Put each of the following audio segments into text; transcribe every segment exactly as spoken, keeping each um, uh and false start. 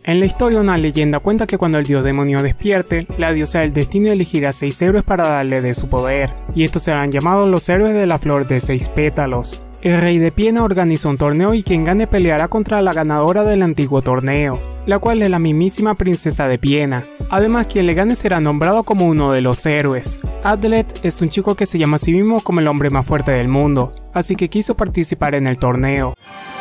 En la historia, una leyenda cuenta que cuando el dios demonio despierte, la diosa del destino elegirá seis héroes para darle de su poder, y estos serán llamados los héroes de la flor de seis pétalos. El rey de Piena organiza un torneo y quien gane peleará contra la ganadora del antiguo torneo, la cual es la mismísima princesa de Piena. Además, quien le gane será nombrado como uno de los héroes. Adlet es un chico que se llama a sí mismo como el hombre más fuerte del mundo, así que quiso participar en el torneo.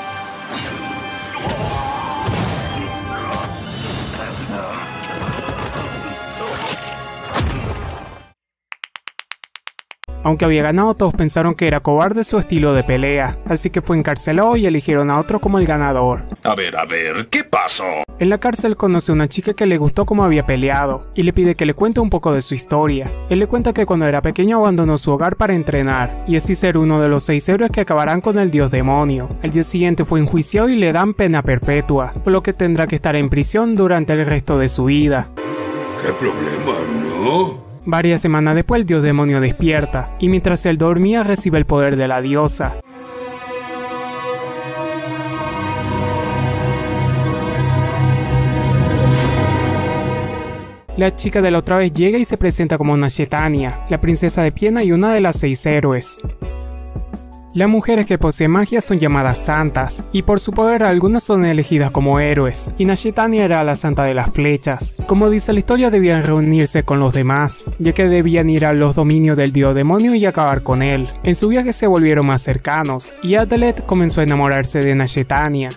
Aunque había ganado, todos pensaron que era cobarde su estilo de pelea, así que fue encarcelado y eligieron a otro como el ganador. A ver, a ver, ¿qué pasó? En la cárcel conoce a una chica que le gustó cómo había peleado, y le pide que le cuente un poco de su historia. Él le cuenta que cuando era pequeño abandonó su hogar para entrenar, y así ser uno de los seis héroes que acabarán con el dios demonio. El día siguiente fue enjuiciado y le dan pena perpetua, por lo que tendrá que estar en prisión durante el resto de su vida. ¿Qué problema, no? Varias semanas después el dios demonio despierta, y mientras él dormía recibe el poder de la diosa. La chica de la otra vez llega y se presenta como Nashetania, la princesa de Piena y una de las seis héroes. Las mujeres que poseen magia son llamadas santas, y por su poder algunas son elegidas como héroes, y Nashetania era la santa de las flechas. Como dice la historia, debían reunirse con los demás, ya que debían ir a los dominios del dios demonio y acabar con él. En su viaje se volvieron más cercanos, y Adlet comenzó a enamorarse de Nashetania.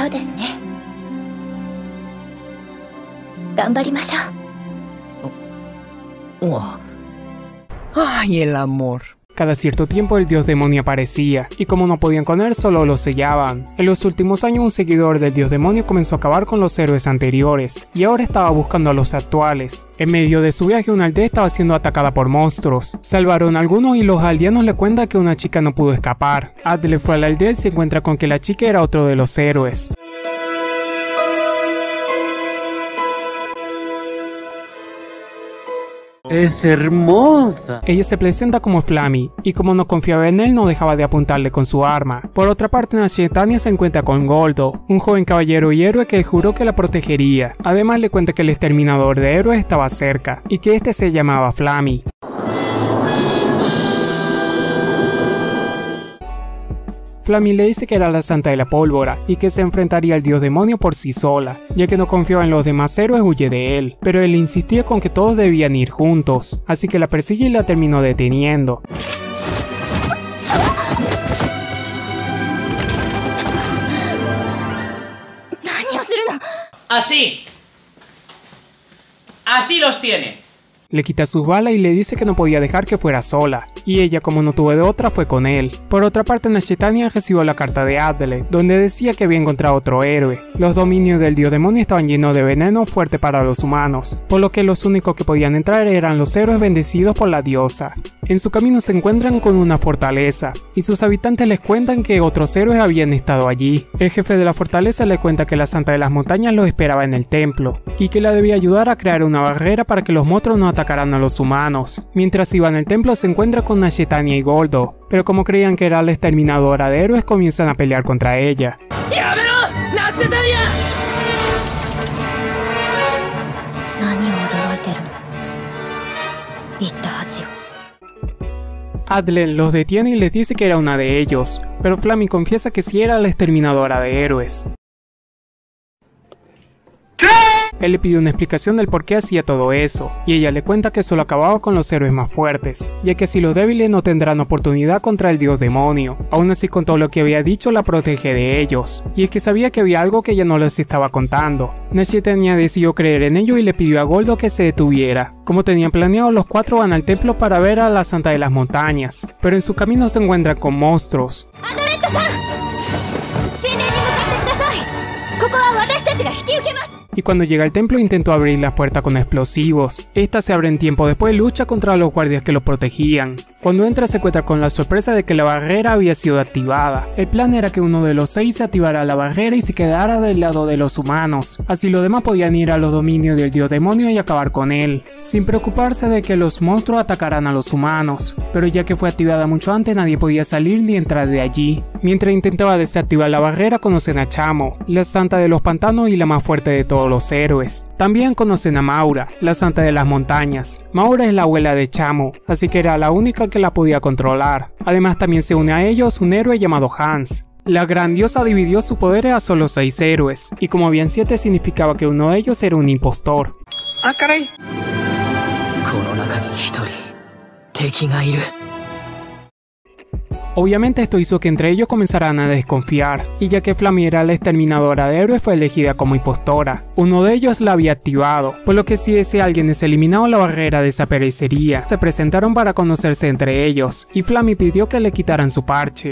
¡Ay, el amor! Cada cierto tiempo el dios demonio aparecía, y como no podían con él, solo lo sellaban. En los últimos años un seguidor del dios demonio comenzó a acabar con los héroes anteriores, y ahora estaba buscando a los actuales. En medio de su viaje una aldea estaba siendo atacada por monstruos. Salvaron a algunos y los aldeanos le cuentan que una chica no pudo escapar. Adlet fue a la aldea y se encuentra con que la chica era otro de los héroes. Es hermosa. Ella se presenta como Flammy, y como no confiaba en él no dejaba de apuntarle con su arma. Por otra parte, Nashetania se encuentra con Goldo, un joven caballero y héroe que juró que la protegería. Además le cuenta que el exterminador de héroes estaba cerca, y que este se llamaba Flammy. Flammy le dice que era la santa de la pólvora y que se enfrentaría al dios demonio por sí sola, ya que no confiaba en los demás héroes, huye de él, pero él insistía con que todos debían ir juntos, así que la persigue y la terminó deteniendo. Así, así los tiene. Le quita sus balas y le dice que no podía dejar que fuera sola, y ella, como no tuvo de otra, fue con él. Por otra parte, Nashetania recibió la carta de Adlet, donde decía que había encontrado otro héroe. Los dominios del dios demonio estaban llenos de veneno fuerte para los humanos, por lo que los únicos que podían entrar eran los héroes bendecidos por la diosa. En su camino se encuentran con una fortaleza, y sus habitantes les cuentan que otros héroes habían estado allí. El jefe de la fortaleza le cuenta que la santa de las montañas los esperaba en el templo, y que la debía ayudar a crear una barrera para que los monstruos no atacaran a los humanos. Mientras iban al templo se encuentra con Nashetania y Goldo, pero como creían que era la exterminadora de héroes comienzan a pelear contra ella. ¡Llámelo! ¡Nashetania! Adlet los detiene y les dice que era una de ellos, pero Flammy confiesa que sí era la exterminadora de héroes. Él le pide una explicación del por qué hacía todo eso, y ella le cuenta que solo acababa con los héroes más fuertes, ya que así los débiles no tendrán oportunidad contra el dios demonio. Aún así, con todo lo que había dicho, la protege de ellos, y es que sabía que había algo que ella no les estaba contando. Nashetania decidió creer en ello y le pidió a Goldo que se detuviera. Como tenían planeado, los cuatro van al templo para ver a la santa de las montañas, pero en su camino se encuentran con monstruos. Y cuando llega al templo intentó abrir la puerta con explosivos. Esta se abre en tiempo después, lucha contra los guardias que lo protegían, Cuando entra se encuentra con la sorpresa de que la barrera había sido activada. El plan era que uno de los seis se activara la barrera y se quedara del lado de los humanos, así los demás podían ir a los dominios del dios demonio y acabar con él, sin preocuparse de que los monstruos atacaran a los humanos, pero ya que fue activada mucho antes nadie podía salir ni entrar de allí. Mientras intentaba desactivar la barrera conocen a Chamo, la santa de los pantanos y la más fuerte de todos los héroes. También conocen a Maura, la santa de las montañas. Maura es la abuela de Chamo, así que era la única que la podía controlar. Además también se une a ellos un héroe llamado Hans. La gran diosa dividió su poder a solo seis héroes, y como habían siete significaba que uno de ellos era un impostor. Ah, caray. Obviamente esto hizo que entre ellos comenzaran a desconfiar, y ya que Flammy era la exterminadora de héroes fue elegida como impostora. Uno de ellos la había activado, por lo que si ese alguien es eliminado la barrera desaparecería. Se presentaron para conocerse entre ellos, y Flammy pidió que le quitaran su parche.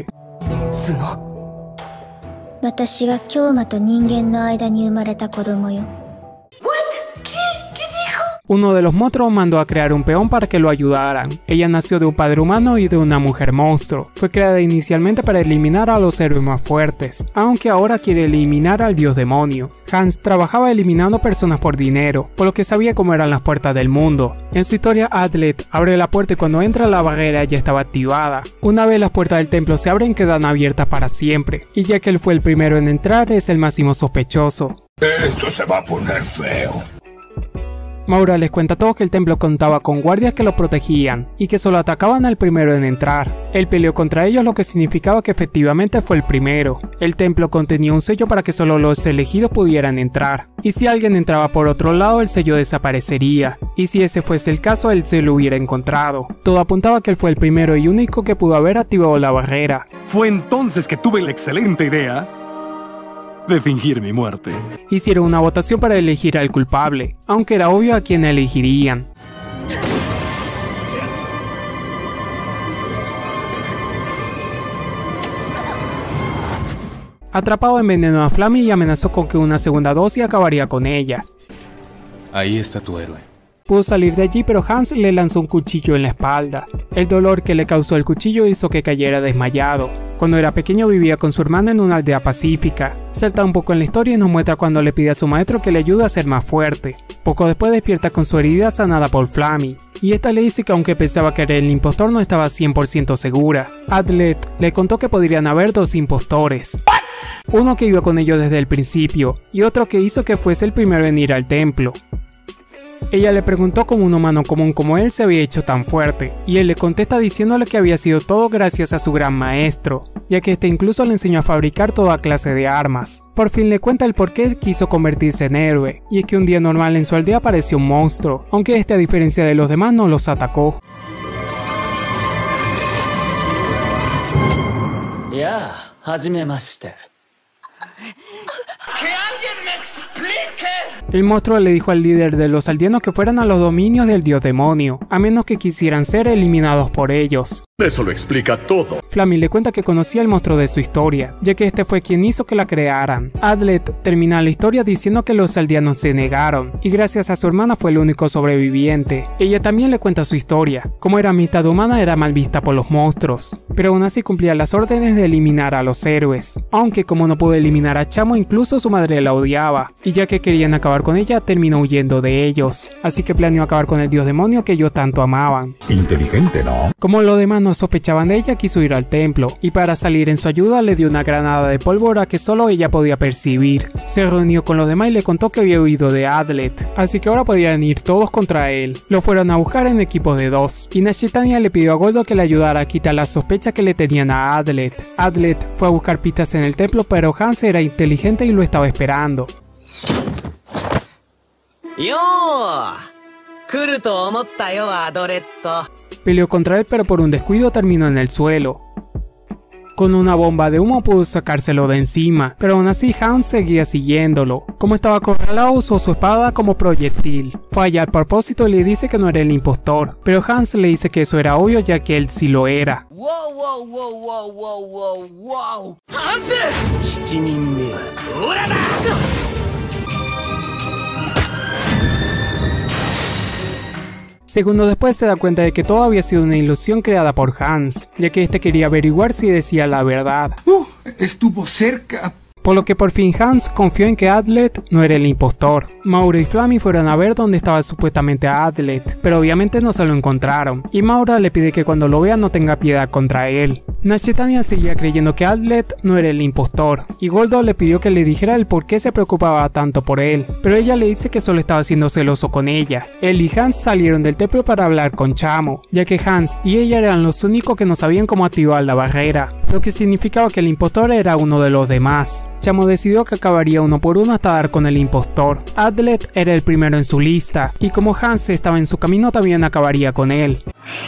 Uno de los monstruos mandó a crear un peón para que lo ayudaran. Ella nació de un padre humano y de una mujer monstruo. Fue creada inicialmente para eliminar a los héroes más fuertes, aunque ahora quiere eliminar al dios demonio. Hans trabajaba eliminando personas por dinero, por lo que sabía cómo eran las puertas del mundo. En su historia, Adlet abre la puerta y cuando entra la barrera ya estaba activada. Una vez las puertas del templo se abren quedan abiertas para siempre, y ya que él fue el primero en entrar es el máximo sospechoso. Esto se va a poner feo. Maura les cuenta a todos que el templo contaba con guardias que los protegían y que solo atacaban al primero en entrar. Él peleó contra ellos, lo que significaba que efectivamente fue el primero. El templo contenía un sello para que solo los elegidos pudieran entrar, y si alguien entraba por otro lado el sello desaparecería, y si ese fuese el caso él se lo hubiera encontrado. Todo apuntaba a que él fue el primero y único que pudo haber activado la barrera. Fue entonces que tuve la excelente idea de fingir mi muerte. Hicieron una votación para elegir al culpable, aunque era obvio a quién elegirían. Atrapado envenenó a Flammy y amenazó con que una segunda dosis acabaría con ella. Ahí está tu héroe. Pudo salir de allí, pero Hans le lanzó un cuchillo en la espalda. El dolor que le causó el cuchillo hizo que cayera desmayado. Cuando era pequeño vivía con su hermana en una aldea pacífica. Salta un poco en la historia y nos muestra cuando le pide a su maestro que le ayude a ser más fuerte. Poco después despierta con su herida sanada por Flammy, y esta le dice que aunque pensaba que era el impostor no estaba cien por ciento segura. Adlet le contó que podrían haber dos impostores. Uno que iba con ellos desde el principio, y otro que hizo que fuese el primero en ir al templo. Ella le preguntó cómo un humano común como él se había hecho tan fuerte, y él le contesta diciéndole que había sido todo gracias a su gran maestro, ya que este incluso le enseñó a fabricar toda clase de armas. Por fin le cuenta el por qué quiso convertirse en héroe, y es que un día normal en su aldea apareció un monstruo, aunque este a diferencia de los demás no los atacó. Ya, hajimemashite. ¡Que alguien me explique! El monstruo le dijo al líder de los aldeanos que fueran a los dominios del dios demonio, a menos que quisieran ser eliminados por ellos. Eso lo explica todo. Flammy le cuenta que conocía al monstruo de su historia, ya que este fue quien hizo que la crearan. Adlet termina la historia diciendo que los aldeanos se negaron, y gracias a su hermana fue el único sobreviviente. Ella también le cuenta su historia, como era mitad humana era mal vista por los monstruos, pero aún así cumplía las órdenes de eliminar a los héroes, aunque como no pudo eliminar a Chamo incluso su madre la odiaba, y ya que querían acabar con ella terminó huyendo de ellos, así que planeó acabar con el dios demonio que ellos tanto amaban. Inteligente, ¿no? Como los demás no sospechaban de ella, quiso ir al templo, y para salir en su ayuda le dio una granada de pólvora que solo ella podía percibir. Se reunió con los demás y le contó que había huido de Adlet, así que ahora podían ir todos contra él. Lo fueron a buscar en equipos de dos, y Nashitania le pidió a Goldo que le ayudara a quitar las sospechas que le tenían a Adlet. Adlet fue a buscar pistas en el templo, pero Hans era inteligente y lo estaba esperando. Peleó contra él, pero por un descuido terminó en el suelo. Con una bomba de humo pudo sacárselo de encima, pero aún así Hans seguía siguiéndolo. Como estaba acorralado usó su espada como proyectil. Fue allá al propósito y le dice que no era el impostor, pero Hans le dice que eso era obvio ya que él sí lo era. ¡Wow, wow, wow, wow, wow, wow, wow! ¡Hans! Segundos después se da cuenta de que todo había sido una ilusión creada por Hans, ya que este quería averiguar si decía la verdad. Uh, estuvo cerca. Por lo que por fin Hans confió en que Adlet no era el impostor. Maura y Flammy fueron a ver dónde estaba supuestamente Adlet, pero obviamente no se lo encontraron, y Maura le pide que cuando lo vea no tenga piedad contra él. Nashitania seguía creyendo que Adlet no era el impostor, y Goldo le pidió que le dijera el por qué se preocupaba tanto por él, pero ella le dice que solo estaba siendo celoso con ella. Él y Hans salieron del templo para hablar con Chamo, ya que Hans y ella eran los únicos que no sabían cómo activar la barrera, lo que significaba que el impostor era uno de los demás. Chamo decidió que acabaría uno por uno hasta dar con el impostor. Adlet era el primero en su lista, y como Hans estaba en su camino también acabaría con él.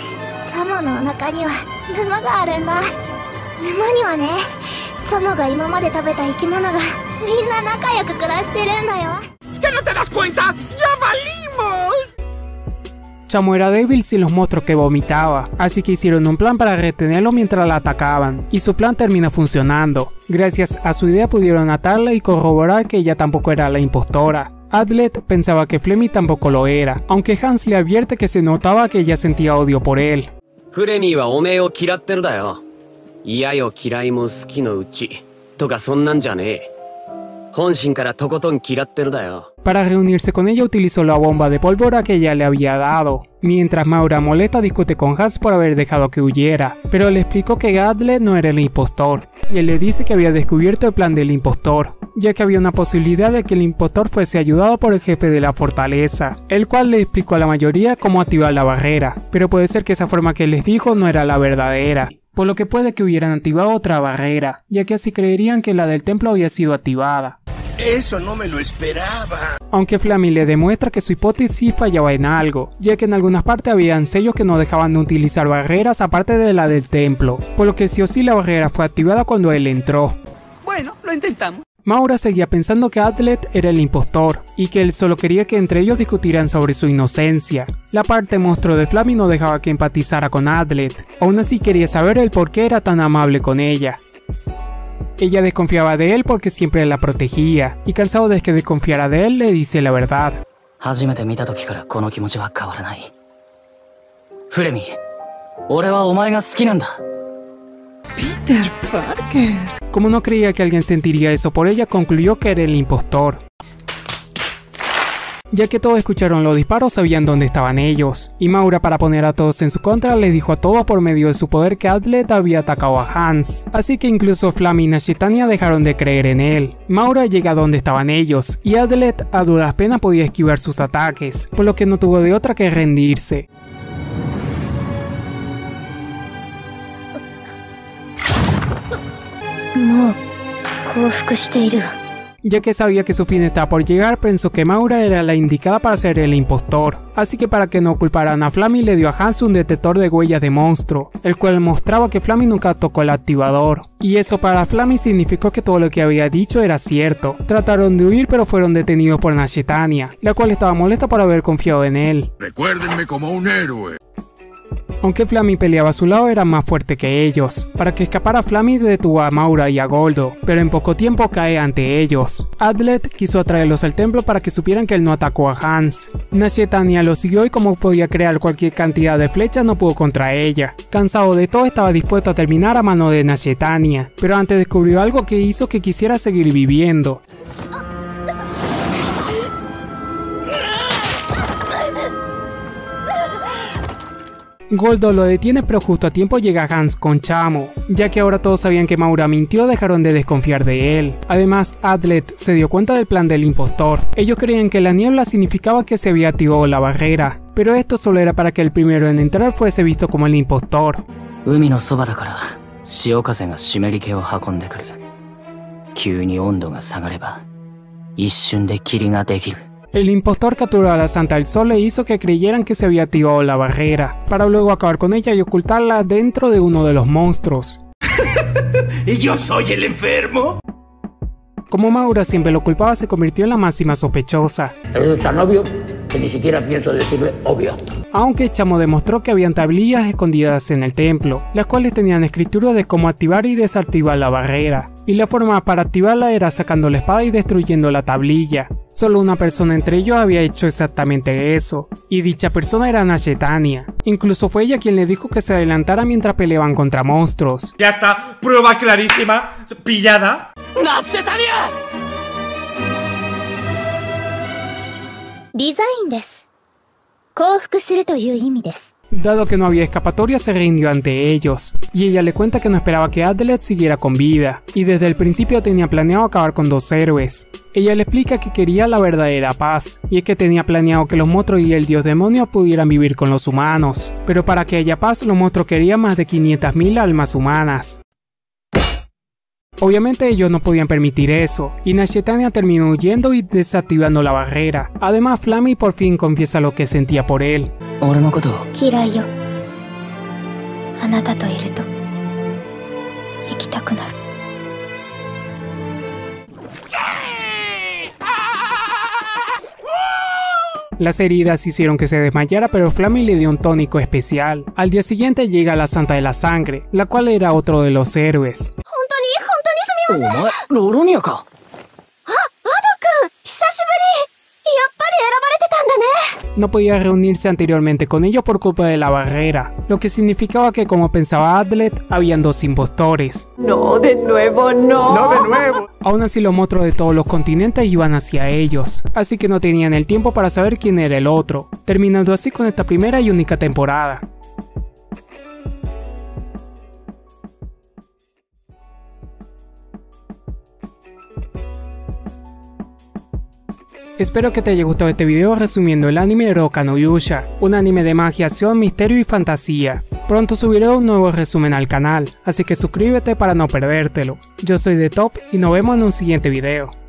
¿Ya no te das cuenta? ¡Ya valimos! Chamo era débil sin los monstruos que vomitaba, así que hicieron un plan para retenerlo mientras la atacaban, y su plan termina funcionando. Gracias a su idea pudieron atarla y corroborar que ella tampoco era la impostora. Adlet pensaba que Flemmy tampoco lo era, aunque Hans le advierte que se notaba que ella sentía odio por él. Flemmy wa omee o kiratteるだよ。嫌よ嫌いも好きのうちとかそんなんじゃねえ。本心からとことん嫌ってるだよ。 Para reunirse con ella utilizó la bomba de pólvora que ella le había dado, mientras Maura molesta discute con Hans por haber dejado que huyera, pero le explicó que Adlet no era el impostor, y él le dice que había descubierto el plan del impostor, ya que había una posibilidad de que el impostor fuese ayudado por el jefe de la fortaleza, el cual le explicó a la mayoría cómo activar la barrera, pero puede ser que esa forma que les dijo no era la verdadera, por lo que puede que hubieran activado otra barrera, ya que así creerían que la del templo había sido activada. Eso no me lo esperaba. Aunque Flammy le demuestra que su hipótesis fallaba en algo, ya que en algunas partes habían sellos que no dejaban de utilizar barreras aparte de la del templo, por lo que sí o sí la barrera fue activada cuando él entró. Bueno, lo intentamos. Maura seguía pensando que Adlet era el impostor, y que él solo quería que entre ellos discutieran sobre su inocencia. La parte monstruo de Flammy no dejaba que empatizara con Adlet, aún así quería saber el por qué era tan amable con ella. Ella desconfiaba de él porque siempre la protegía, y cansado de que desconfiara de él, le dice la verdad. Peter Parker. Como no creía que alguien sentiría eso por ella, concluyó que era el impostor. Ya que todos escucharon los disparos, sabían dónde estaban ellos, y Maura, para poner a todos en su contra, les dijo a todos por medio de su poder que Adlet había atacado a Hans, así que incluso Flammy y Nashitania dejaron de creer en él. Maura llega a donde estaban ellos, y Adlet a duras penas podía esquivar sus ataques, por lo que no tuvo de otra que rendirse. Ya que sabía que su fin estaba por llegar, pensó que Maura era la indicada para ser el impostor, así que para que no culparan a Flammy le dio a Hans un detector de huellas de monstruo, el cual mostraba que Flammy nunca tocó el activador, y eso para Flammy significó que todo lo que había dicho era cierto. Trataron de huir pero fueron detenidos por Nashitania, la cual estaba molesta por haber confiado en él. Recuérdenme como un héroe. Aunque Flammy peleaba a su lado, era más fuerte que ellos. Para que escapara Flammy detuvo a Maura y a Goldo, pero en poco tiempo cae ante ellos. Adlet quiso atraerlos al templo para que supieran que él no atacó a Hans. Nashitania lo siguió y como podía crear cualquier cantidad de flechas no pudo contra ella. Cansado de todo, estaba dispuesto a terminar a mano de Nashitania, pero antes descubrió algo que hizo que quisiera seguir viviendo. Goldo lo detiene, pero justo a tiempo llega Hans con Chamo, ya que ahora todos sabían que Maura mintió, dejaron de desconfiar de él. Además, Adlet se dio cuenta del plan del impostor. Ellos creían que la niebla significaba que se había activado la barrera, pero esto solo era para que el primero en entrar fuese visto como el impostor. El impostor capturó a la Santa del Sol e hizo que creyeran que se había activado la barrera, para luego acabar con ella y ocultarla dentro de uno de los monstruos. ¿Y yo soy el enfermo? Como Maura siempre lo culpaba, se convirtió en la máxima sospechosa. Es tan obvio que ni siquiera pienso decirle obvio. Aunque Chamo demostró que habían tablillas escondidas en el templo, las cuales tenían escritura de cómo activar y desactivar la barrera, y la forma para activarla era sacando la espada y destruyendo la tablilla. Solo una persona entre ellos había hecho exactamente eso, y dicha persona era Nashetania. Incluso fue ella quien le dijo que se adelantara mientras peleaban contra monstruos. Ya está, prueba clarísima, pillada. ¡Nashetania! Design desu. Koufuku suru toyu imi desu. Dado que no había escapatoria, se rindió ante ellos, y ella le cuenta que no esperaba que Adlet siguiera con vida, y desde el principio tenía planeado acabar con dos héroes. Ella le explica que quería la verdadera paz, y es que tenía planeado que los monstruos y el dios demonio pudieran vivir con los humanos, pero para que haya paz los monstruos querían más de quinientas mil almas humanas. Obviamente ellos no podían permitir eso, y Nashetania terminó huyendo y desactivando la barrera. Además, Flammy por fin confiesa lo que sentía por él. Kirai yo. Anata to iru to ikitaku naru. Las heridas hicieron que se desmayara, pero Flammy le dio un tónico especial. Al día siguiente llega la Santa de la Sangre, la cual era otro de los héroes. No podía reunirse anteriormente con ellos por culpa de la barrera, lo que significaba que, como pensaba Adlet, habían dos impostores. No, de nuevo, no. ¡No de nuevo! Aún así, los monstruos de todos los continentes iban hacia ellos, así que no tenían el tiempo para saber quién era el otro, terminando así con esta primera y única temporada. Espero que te haya gustado este video resumiendo el anime Roka no Yusha, un anime de magia, acción, misterio y fantasía. Pronto subiré un nuevo resumen al canal, así que suscríbete para no perdértelo. Yo soy The Top y nos vemos en un siguiente video.